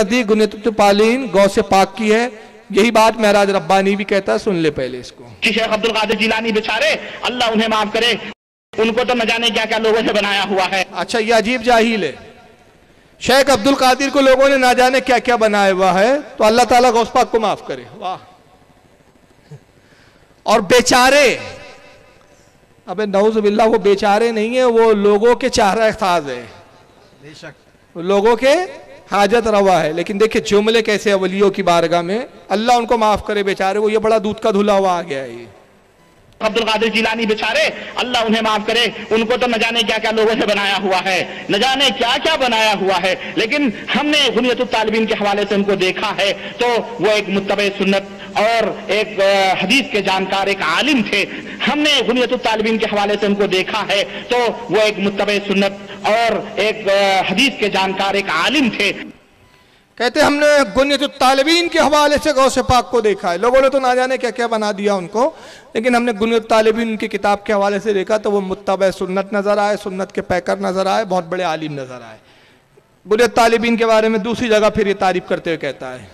नज़दीक गुनियत पालीन गौ से पाक की है। यही बात महराज रब्बानी भी कहता है, सुन ले पहले इसको। शेख अब्दुल कादिर जिलानी बेचारे, अल्लाह उन्हें माफ करे, उनको तो न जाने क्या क्या लोगों से बनाया हुआ है। अच्छा, ये अजीब जाहिल है। शेख अब्दुल कादिर को लोगों ने ना जाने क्या क्या बनाया हुआ है, तो अल्लाह ताला गौस पाक को माफ करे। वाह। और बेचारे, अबे नऊज़ बिल्लाह, वो बेचारे नहीं है, वो लोगों के चारा खाज है, बेशक लोगों के हाजत रवा है। लेकिन देखिए जुमले कैसे अवलियों की बारगाह में, अल्लाह उनको माफ करे बेचारे, वो ये बड़ा दूध का धुला हुआ आ गया है ये। अब्दुल कादिर जिलानी बेचारे, अल्लाह उन्हें माफ करे, उनको तो न जाने क्या क्या लोगों से बनाया हुआ है, न जाने क्या क्या बनाया हुआ है। लेकिन हमने गुनियतुत तालिबीन के हवाले से उनको देखा है तो वो एक मुत्तबे सुन्नत और एक हदीस के जानकार, एक आलिम थे। हमने गुनियतुत तालिबीन के हवाले से उनको देखा है तो वो एक मुत्तबे सुन्नत और एक हदीस के जानकार, एक आलिम थे। कहते हमने गुनियतुत तालिबीन के हवाले से गौस पाक को देखा है। लोगों ने तो ना जाने क्या क्या बना दिया उनको, लेकिन हमने गुनियतुत तालिबीन की किताब के हवाले से देखा तो वो मुत्तबा सुन्नत नजर आए, सुन्नत के पैकर नजर आए, बहुत बड़े आलिम नजर आए। गुनियतुत तालिबीन के बारे में दूसरी जगह फिर ये तारीफ करते हुए कहता है,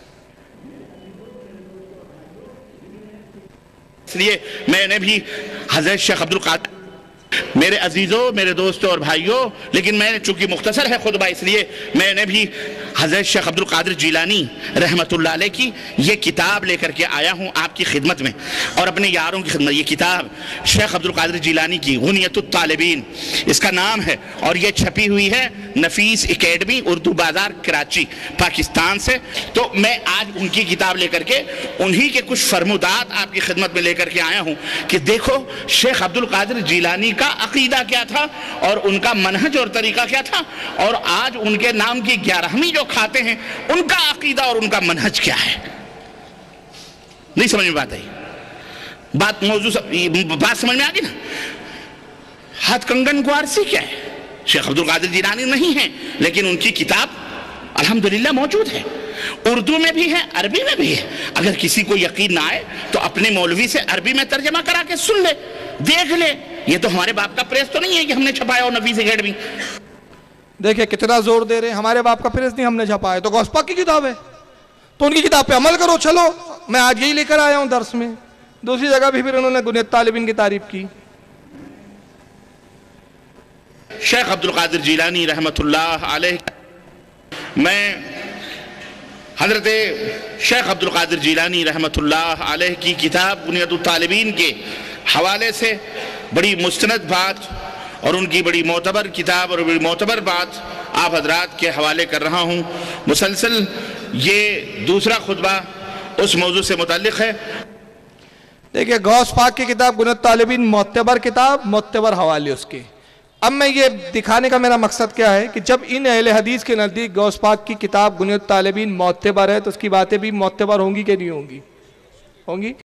इसलिए मैंने भी हज़रत शेख अब्दुल कादिर, मेरे अजीजों, मेरे दोस्तों और भाइयों, लेकिन मैंने चूंकि मुख्तसर है खुतबा, इसलिए मैंने भी हज़रत शेख अब्दुल कादिर जिलानी रहमतुल्लाह अलैह की ये किताब लेकर के आया हूँ आपकी खिदमत में और अपने यारों की खिदमत। ये किताब शेख अब्दुल कादिर जिलानी की गुनियतुत तालिबीन इसका नाम है और ये छपी हुई है नफीस एकेडमी उर्दू बाजार कराची पाकिस्तान से। तो मैं आज उनकी किताब लेकर के उन्हीं के कुछ फरमुदात आपकी खिदमत में लेकर के आया हूँ कि देखो शेख अब्दुल कादिर जिलानी का अकीदा क्या था और उनका मनहज और तरीका क्या था, और आज उनके नाम की 11वीं जो खाते हैं उनका अकीदा और उनका मनहज क्या है। नहीं समझ में बात आई? बात समझ में आ गई ना? हाथ कंगन को आरसी क्या है? शेख अब्दुल कादिर जिलानी नहीं है, लेकिन उनकी किताब अल्हम्दुलिल्लाह मौजूद है, उर्दू में भी है, अरबी में भी है। अगर किसी को यकीन ना आए तो अपने मौलवी से अरबी में तर्जमा करा के सुन ले, देख ले। ये तो हमारे बाप का प्रेस तो नहीं है कि हमने छपाया हो नफीस एकेडमी। देखिए कितना जोर दे रहे हैं, हमारे बाप का प्रेस नहीं हमने छपाया, तो गौस पाक की किताब है, तो उनकी किताब पे अमल करो। चलो, मैं आज यही लेकर आया हूं दर्स में। दूसरी जगह भी फिर उन्होंने गुनियत तालिबीन की तारीफ की। शेख अब्दुल कादिर जिलानी रहमतुल्लाह अलैह, मैं हजरत शेख अब्दुल कादिर जिलानी रहमतुल्लाह अलैह की किताब गुनियतुत तालिबीन के हवाले से बड़ी मुस्तनद बात और उनकी बड़ी मोतबर किताब और बड़ी मोतबर बात आप हजरात के हवाले कर रहा हूँ। मुसलसल ये दूसरा खुतबा उस मौजू से मुताल्लिक़ है। देखिए गौस पाक की किताब गुनियत तालिबीन मोतबर किताब, मोतबर हवाले उसके। अब मैं ये दिखाने का मेरा मकसद क्या है कि जब इन अहले हदीस के नज़दीक गौस पाक की किताब गुनियत तालिबीन मोतबर है तो उसकी बातें भी मोतबर होंगी कि नहीं होंगी? होंगी।